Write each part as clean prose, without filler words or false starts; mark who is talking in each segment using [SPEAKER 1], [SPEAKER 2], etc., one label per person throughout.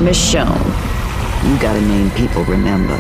[SPEAKER 1] Michonne. You got a name people remember.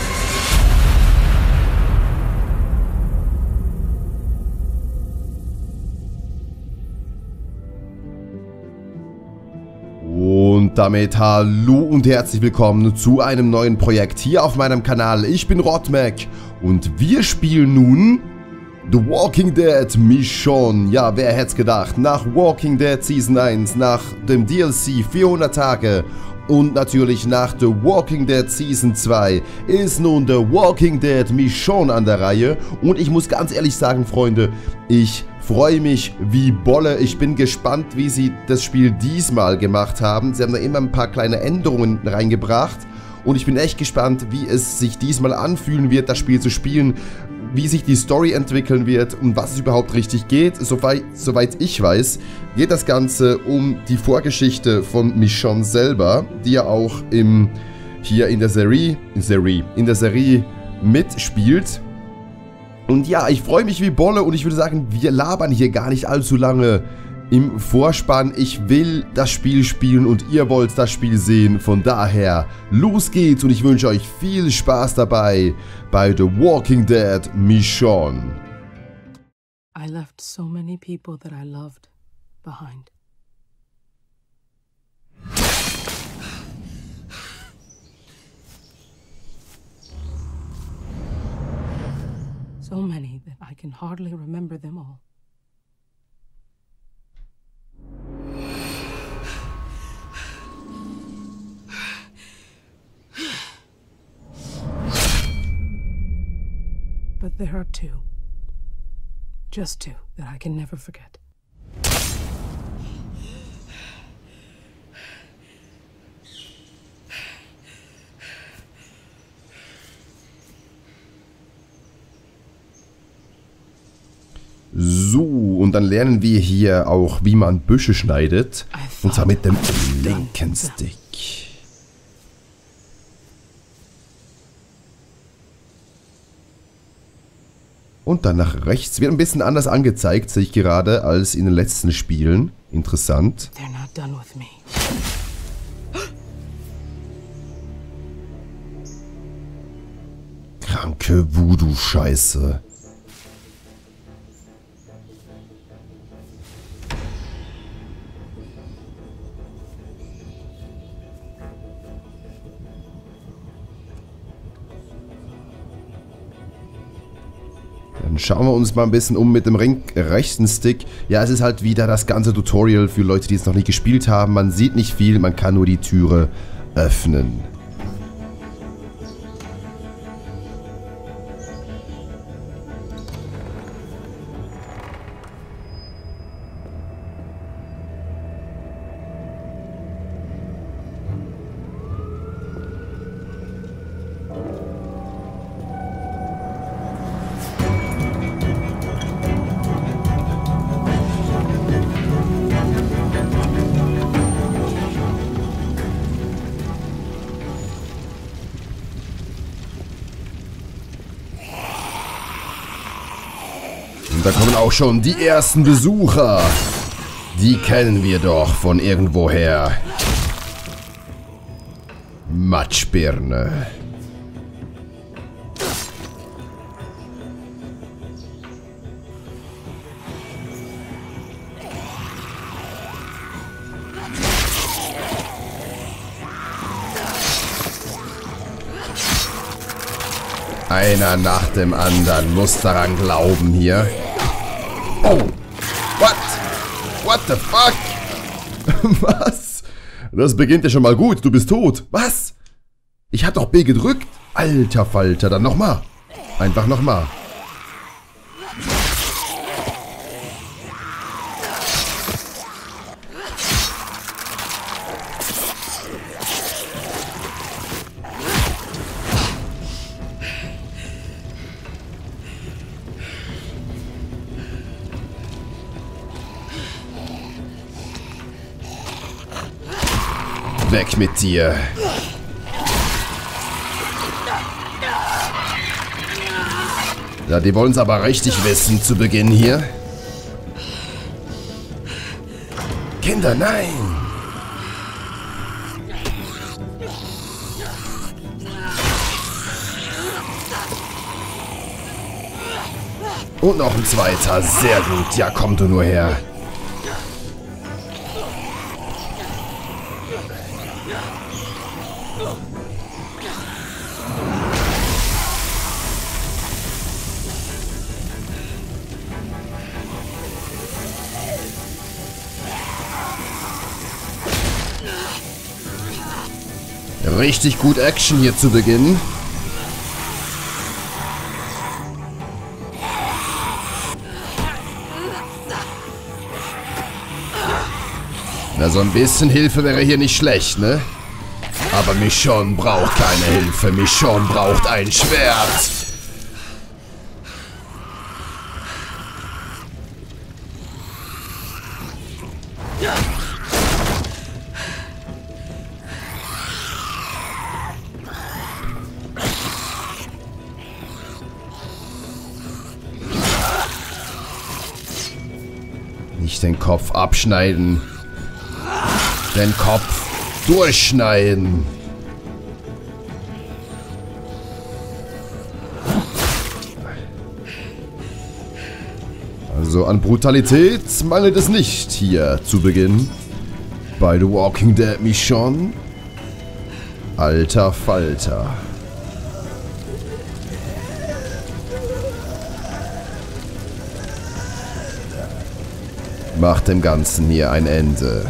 [SPEAKER 2] Und damit hallo und herzlich willkommen zu einem neuen Projekt hier auf meinem Kanal. Ich bin Rotmac und wir spielen nun The Walking Dead Michonne. Ja, wer hätte es gedacht? Nach Walking Dead Season 1, nach dem DLC 400 Tage und natürlich nach The Walking Dead Season 2 ist nun The Walking Dead Michonne an der Reihe. Und ich muss ganz ehrlich sagen, Freunde, ich freue mich wie Bolle. Ich bin gespannt, wie sie das Spiel diesmal gemacht haben. Sie haben da immer ein paar kleine Änderungen reingebracht. Und ich bin echt gespannt, wie es sich diesmal anfühlen wird, das Spiel zu spielen. Wie sich die Story entwickeln wird und was es überhaupt richtig geht. Soweit ich weiß, geht das Ganze um die Vorgeschichte von Michonne selber, die ja auch hier in der Serie mitspielt. Und ja, ich freue mich wie Bolle und ich würde sagen, wir labern hier gar nicht allzu lange im Vorspann. Ich will das Spiel spielen und ihr wollt das Spiel sehen. Von daher, los geht's und ich wünsche euch viel Spaß dabei bei The Walking Dead Michonne.
[SPEAKER 3] I left so many people that I loved behind. So many that I can hardly remember them all. But there are two, just two, that I can never forget.
[SPEAKER 2] So, und dann lernen wir hier auch, wie man Büsche schneidet. Und zwar mit dem linken Stick. Und dann nach rechts. Wird ein bisschen anders angezeigt, sehe ich gerade, als in den letzten Spielen. Interessant.
[SPEAKER 3] They're not done with me.
[SPEAKER 2] Kranke Voodoo-Scheiße. Dann schauen wir uns mal ein bisschen um mit dem rechten Stick. Ja, es ist halt wieder das ganze Tutorial für Leute, die es noch nicht gespielt haben. Man sieht nicht viel, man kann nur die Türe öffnen. Da kommen auch schon die ersten Besucher. Die kennen wir doch von irgendwoher. Matschbirne. Einer nach dem anderen muss daran glauben hier. Oh! What? What the fuck? Was? Das beginnt ja schon mal gut. Du bist tot. Was? Ich hab doch B gedrückt. Alter Falter. Dann nochmal. Einfach nochmal. Weg mit dir. Ja, die wollen es aber richtig wissen zu Beginn hier. Kinder, nein! Und noch ein zweiter. Sehr gut. Ja, komm du nur her. Richtig gut Action hier zu Beginn. Na, so ein bisschen Hilfe wäre hier nicht schlecht, ne? Aber Michonne braucht keine Hilfe. Michonne braucht ein Schwert. Nicht den Kopf abschneiden. Den Kopf durchschneiden. Also an Brutalität mangelt es nicht hier zu Beginn. Bei The Walking Dead Michonne. Alter Falter. Macht dem Ganzen hier ein Ende.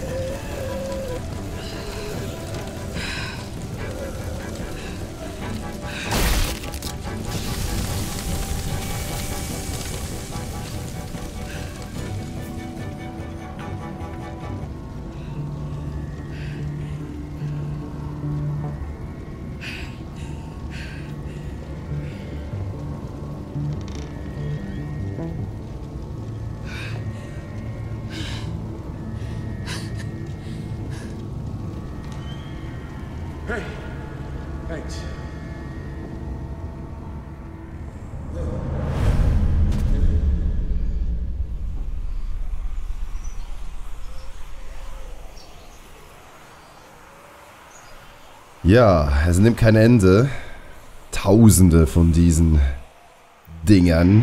[SPEAKER 4] Hey, thanks.
[SPEAKER 2] Ja, es nimmt kein Ende. Tausende von diesen Dingern.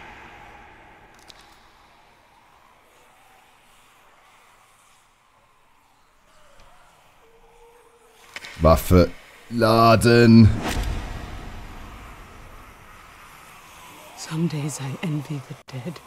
[SPEAKER 2] Waffe laden.
[SPEAKER 3] Some days I envy the dead.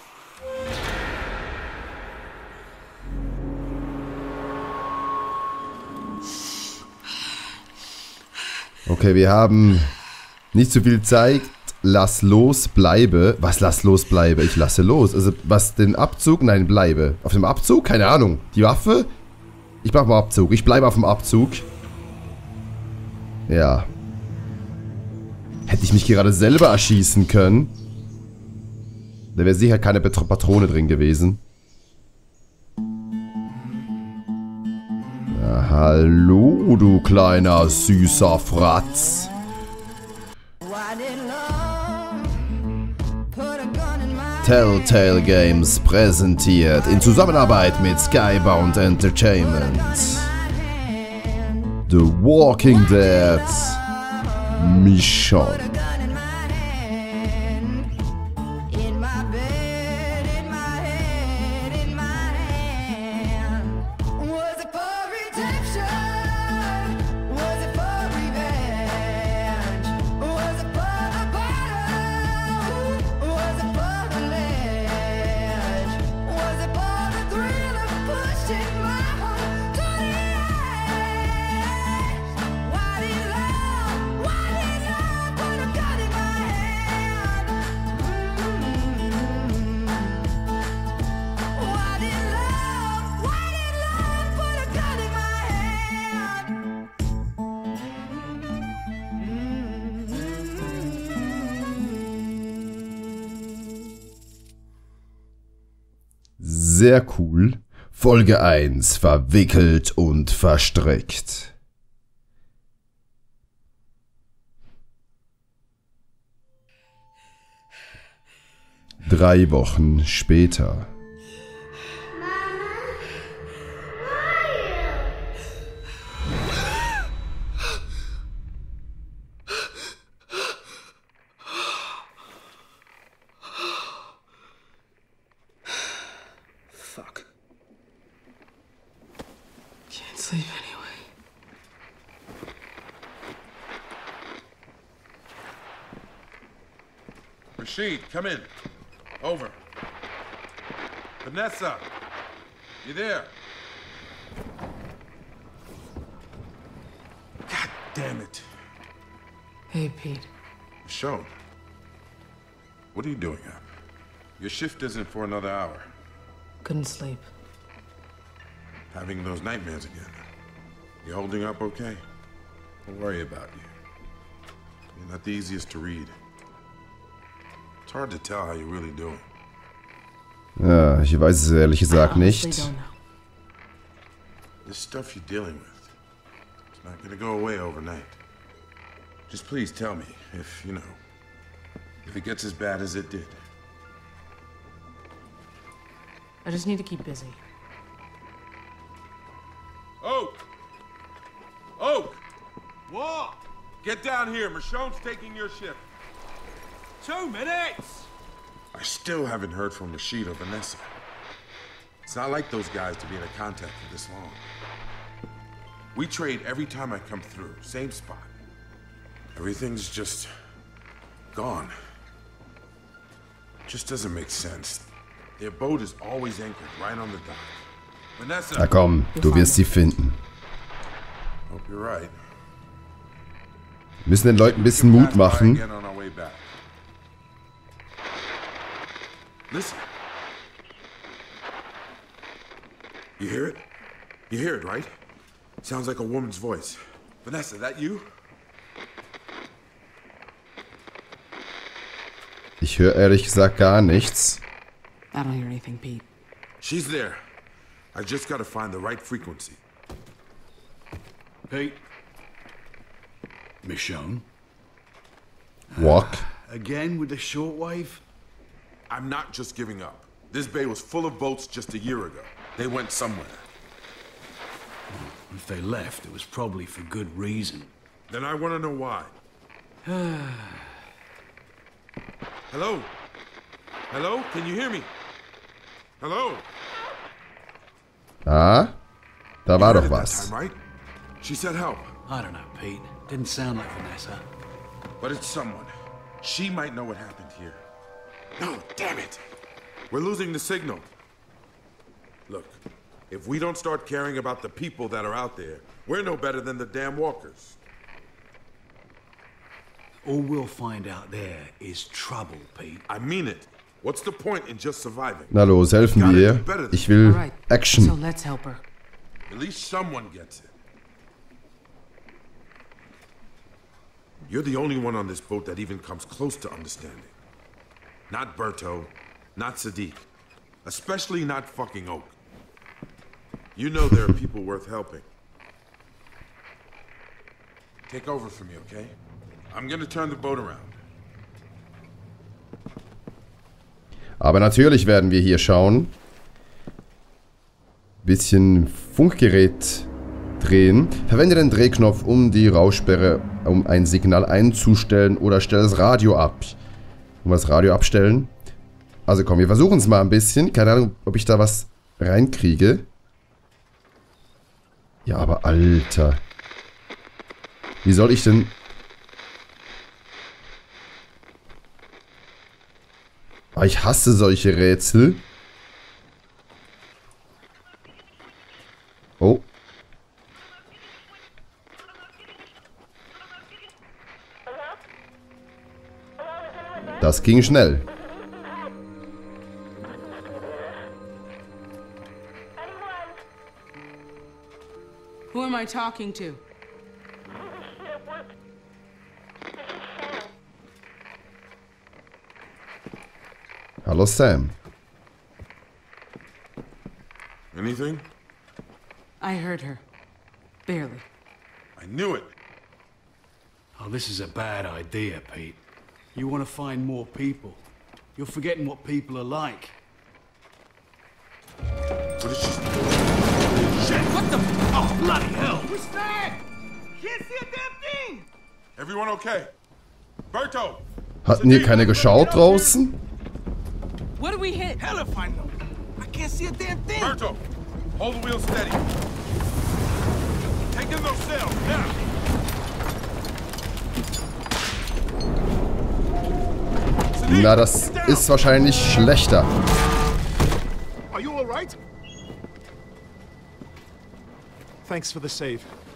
[SPEAKER 2] Okay, wir haben nicht so viel Zeit. Lass los, bleibe. Was, lass los, bleibe? Ich lasse los. Also, was, den Abzug? Nein, bleibe. Auf dem Abzug? Keine Ahnung. Die Waffe? Ich mach mal Abzug. Ich bleibe auf dem Abzug. Ja. Hätte ich mich gerade selber erschießen können. Da wäre sicher keine Patrone drin gewesen. Ja, hallo, du kleiner, süßer Fratz. Telltale Games präsentiert in Zusammenarbeit mit Skybound Entertainment The Walking Dead Michonne. Sehr cool. Folge 1. Verwickelt und verstrickt. Drei Wochen später.
[SPEAKER 3] sleep anyway.
[SPEAKER 4] Rashid, come in. Over. Vanessa, you there? God damn it.
[SPEAKER 3] Hey, Pete.
[SPEAKER 4] Michonne, what are you doing up? Your shift isn't for another hour.
[SPEAKER 3] Couldn't sleep.
[SPEAKER 4] Having those nightmares again. You holding up okay? Don't worry about you. You're not the easiest to read. It's hard to tell how you're really doing.
[SPEAKER 2] Ja, ich weiß es ehrlich gesagt nicht.
[SPEAKER 4] This stuff you're dealing with, it's not gonna go away overnight. Just please tell me if, you know, if it gets as bad as it did.
[SPEAKER 3] I just need to keep busy.
[SPEAKER 4] Oak! Oak! What? Get down here. Michonne's taking your shift.
[SPEAKER 5] 2 minutes!
[SPEAKER 4] I still haven't heard from Rashid or Vanessa. It's not like those guys to be in a contact for this long. We trade every time I come through. Same spot. Everything's just gone. Just doesn't make sense. Their boat is always anchored right on the dock. Vanessa!
[SPEAKER 2] Na komm, du wirst sie finden.
[SPEAKER 4] Hope you're right.
[SPEAKER 2] Wir müssen den Leuten ein bisschen Mut machen.
[SPEAKER 4] Listen. You hear it? You hear it, right? Sounds like a woman's voice. Vanessa, that you?
[SPEAKER 2] Ich höre ehrlich gesagt gar nichts.
[SPEAKER 3] I don't hear anything, Pete.
[SPEAKER 4] She's there. I just gotta find the right frequency.
[SPEAKER 5] Pete. Michonne.
[SPEAKER 2] Walk.
[SPEAKER 5] Again with the shortwave?
[SPEAKER 4] I'm not just giving up. This bay was full of boats just a year ago. They went somewhere.
[SPEAKER 5] If they left, it was probably for good reason.
[SPEAKER 4] Then I want to know why. Hello? Hello? Can you hear me? Hello?
[SPEAKER 2] Ah, da war
[SPEAKER 4] You
[SPEAKER 2] doch
[SPEAKER 4] heard it that
[SPEAKER 2] was.
[SPEAKER 4] time, right? She said help.
[SPEAKER 5] I don't know, Pete. Didn't sound like Vanessa.
[SPEAKER 4] But it's someone. She might know what happened here. No, damn it! We're losing the signal. Look, if we don't start caring about the people that are out there, we're no better than the damn walkers.
[SPEAKER 5] All we'll find out there is trouble, Pete.
[SPEAKER 4] I mean it. What's the point in just surviving?
[SPEAKER 2] Na los, helfen wir ihr. Ich will
[SPEAKER 3] All right. So
[SPEAKER 2] Action.
[SPEAKER 3] let's help her.
[SPEAKER 4] At least someone gets it. You're the only one on this boat that even comes close to understanding. Not Berto, not Sadiq, especially not fucking Oak. You know there are people worth helping. Take over for me, okay? I'm gonna turn the boat around.
[SPEAKER 2] Aber natürlich werden wir hier schauen. Bisschen Funkgerät drehen. Verwende den Drehknopf, um die Raussperre, um ein Signal einzustellen oder stell das Radio ab. Um das Radio abstellen. Also komm, wir versuchen es mal ein bisschen. Keine Ahnung, ob ich da was reinkriege. Ja, aber Alter. Wie soll ich denn... Ah, ich hasse solche Rätsel. Oh. Das ging schnell.
[SPEAKER 3] Who am I talking to?
[SPEAKER 2] Hallo Sam.
[SPEAKER 4] Anything?
[SPEAKER 3] I heard her. Barely.
[SPEAKER 4] I knew it.
[SPEAKER 5] Oh, this is a bad idea, Pete. You want to find more people. You're forgetting what people are like.
[SPEAKER 4] What is she?
[SPEAKER 5] Shit, what the... Oh, bloody hell!
[SPEAKER 6] What's that? Can't see a damn thing!
[SPEAKER 4] Everyone okay? Berto!
[SPEAKER 2] Hatten hier keine geschaut draußen?
[SPEAKER 3] What did we hit?
[SPEAKER 6] Hell if I know. I can't see a damn thing!
[SPEAKER 4] Berto! Hold the wheel steady.
[SPEAKER 2] Na, das ist wahrscheinlich schlechter.
[SPEAKER 7] Are you all right? Thanks for the save.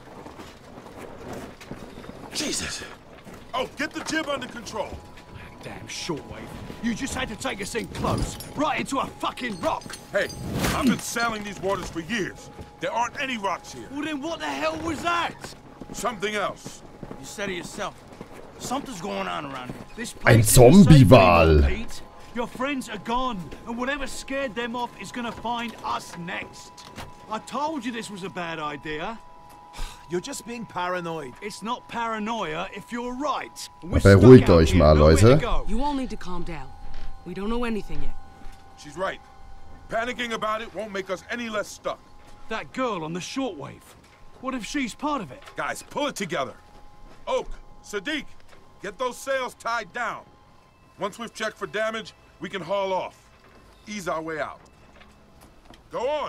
[SPEAKER 4] Jesus! Oh, get the jib under control.
[SPEAKER 5] Damn shortwave. You just had to take us in close, right into a fucking rock.
[SPEAKER 4] Hey, I've been sailing these waters for years. There aren't any rocks here.
[SPEAKER 5] Well, then what the hell was that?
[SPEAKER 4] Something else.
[SPEAKER 6] You said it yourself. Something's going on around here.
[SPEAKER 5] This
[SPEAKER 2] Ein
[SPEAKER 5] place isn't safe
[SPEAKER 2] Zombie-Wal.
[SPEAKER 5] anymore, Pete. Your friends are gone, and whatever scared them off is gonna find us next. I told you this was a bad idea.
[SPEAKER 7] You're just being paranoid.
[SPEAKER 5] It's not paranoia if you're right. We're
[SPEAKER 2] Beruhigt
[SPEAKER 5] stuck out
[SPEAKER 2] euch
[SPEAKER 5] here,
[SPEAKER 2] mal,
[SPEAKER 5] nowhere to
[SPEAKER 2] Leute.
[SPEAKER 5] go.
[SPEAKER 3] You all need to calm down. We don't know anything yet.
[SPEAKER 4] She's right. Panicking about it won't make us any less stuck.
[SPEAKER 5] That girl on the shortwave. What if she's part of it?
[SPEAKER 4] Guys, pull it together. Oak, Sadiq, get those sails tied down. Once we've checked for damage, we can haul off. Ease our way out. Go on.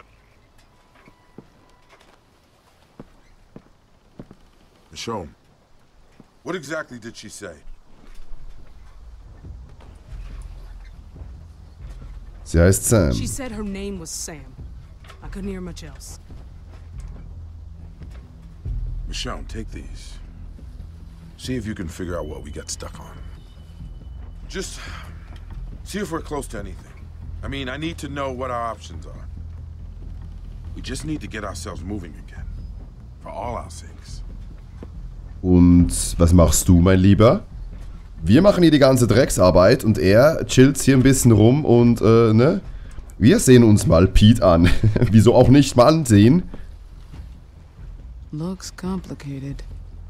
[SPEAKER 4] Michonne, what exactly did she say?
[SPEAKER 2] Sie heißt Sam.
[SPEAKER 3] She said her name was Sam. I couldn't hear much else.
[SPEAKER 4] Michonne, take these. See if you can figure out what we got stuck on. Just see if we're close to anything. I mean, I need to know what our options are. We just need to get ourselves moving again. For all our sakes.
[SPEAKER 2] Und was machst du, mein Lieber? Wir machen hier die ganze Drecksarbeit und er chillt hier ein bisschen rum und, ne? Wir sehen uns mal Pete an. Wieso auch nicht mal ansehen?
[SPEAKER 3] Looks complicated.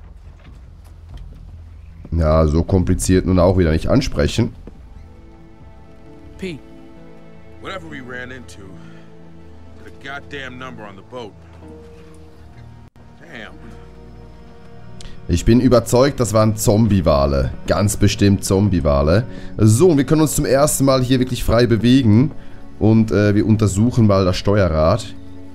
[SPEAKER 2] Ja, so kompliziert nun auch wieder nicht ansprechen.
[SPEAKER 3] Pete,
[SPEAKER 4] Whatever we ran into, the goddamn number on the boat. Damn.
[SPEAKER 2] Ich bin überzeugt, das waren Zombie-Wale. Ganz bestimmt Zombie-Wale. So, und wir können uns zum ersten Mal hier wirklich frei bewegen. Und wir untersuchen mal das Steuerrad.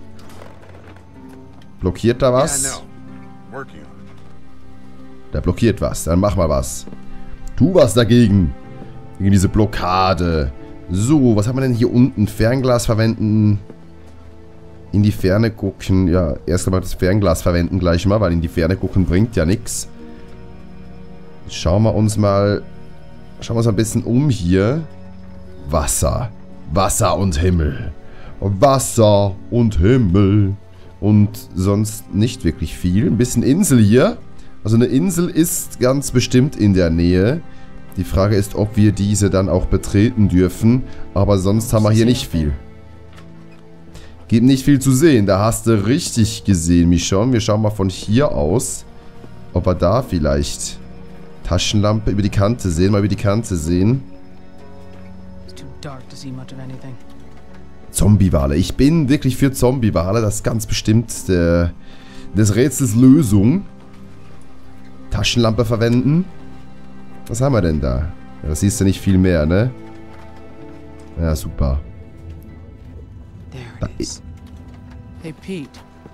[SPEAKER 2] Blockiert da was?
[SPEAKER 4] Yeah, I know. Working on it.
[SPEAKER 2] Der blockiert was. Dann mach mal was. Tu was dagegen. Gegen diese Blockade. So, was haben wir denn hier unten? Fernglas verwenden. In die Ferne gucken. Ja, erst einmal das Fernglas verwenden gleich mal, weil in die Ferne gucken bringt ja nichts. Schauen wir uns mal ein bisschen um hier. Wasser. Wasser und Himmel. Wasser und Himmel. Und sonst nicht wirklich viel. Ein bisschen Insel hier. Also eine Insel ist ganz bestimmt in der Nähe. Die Frage ist, ob wir diese dann auch betreten dürfen. Aber sonst haben wir hier nicht viel. Gibt nicht viel zu sehen. Da hast du richtig gesehen, Michonne. Wir schauen mal von hier aus, ob wir da vielleicht Taschenlampe über die Kante sehen. Mal über die Kante sehen.
[SPEAKER 3] it's too dark to see much of anything.
[SPEAKER 2] Zombie-Wale. Ich bin wirklich für Zombie-Wale. Das ist ganz bestimmt des Rätsels Lösung. Taschenlampe verwenden. Was haben wir denn da? Ja, das siehst du nicht viel mehr, ne? Ja, super.
[SPEAKER 3] There it is. Hey, Pete.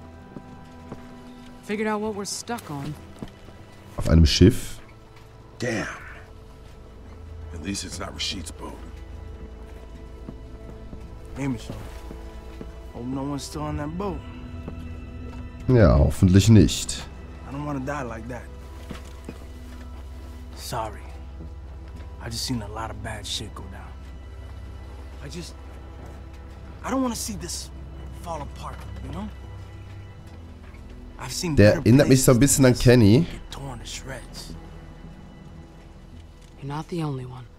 [SPEAKER 3] Figured out what we're stuck on.
[SPEAKER 2] Auf einem Schiff.
[SPEAKER 4] Damn. At least it's not Rashid's boat.
[SPEAKER 6] Hey, Michonne. Hope no one's still on that boat.
[SPEAKER 2] Ja, hoffentlich nicht.
[SPEAKER 6] I don't want to die like that. Sorry. I just seen a lot of bad shit go down. I don't want to see this fall apart, you know? I've seen
[SPEAKER 2] Der
[SPEAKER 6] better
[SPEAKER 2] erinnert mich so ein
[SPEAKER 6] places
[SPEAKER 2] bisschen an
[SPEAKER 6] than this
[SPEAKER 2] Kenny.
[SPEAKER 6] get torn to shreds.
[SPEAKER 3] You're not the only one.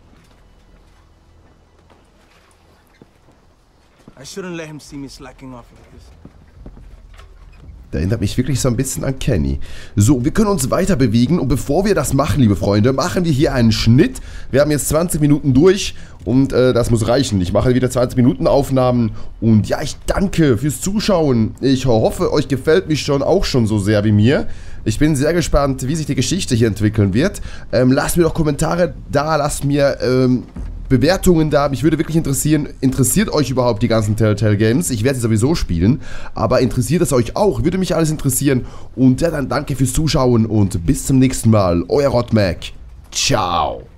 [SPEAKER 6] I shouldn't let him see me slacking off like this.
[SPEAKER 2] Der erinnert mich wirklich so ein bisschen an Kenny. So, wir können uns weiter bewegen und bevor wir das machen, liebe Freunde, machen wir hier einen Schnitt. Wir haben jetzt 20 Minuten durch und das muss reichen. Ich mache wieder 20 Minuten Aufnahmen und ja, ich danke fürs Zuschauen. Ich hoffe, euch gefällt mich auch schon so sehr wie mir. Ich bin sehr gespannt, wie sich die Geschichte hier entwickeln wird. Lasst mir doch Kommentare da, lasst mir Bewertungen da. Mich würde wirklich interessieren, interessiert euch überhaupt die ganzen Telltale Games? Ich werde sie sowieso spielen, aber interessiert es euch auch? Würde mich alles interessieren. Und ja, dann danke fürs Zuschauen und bis zum nächsten Mal. Euer Rotmac. Ciao.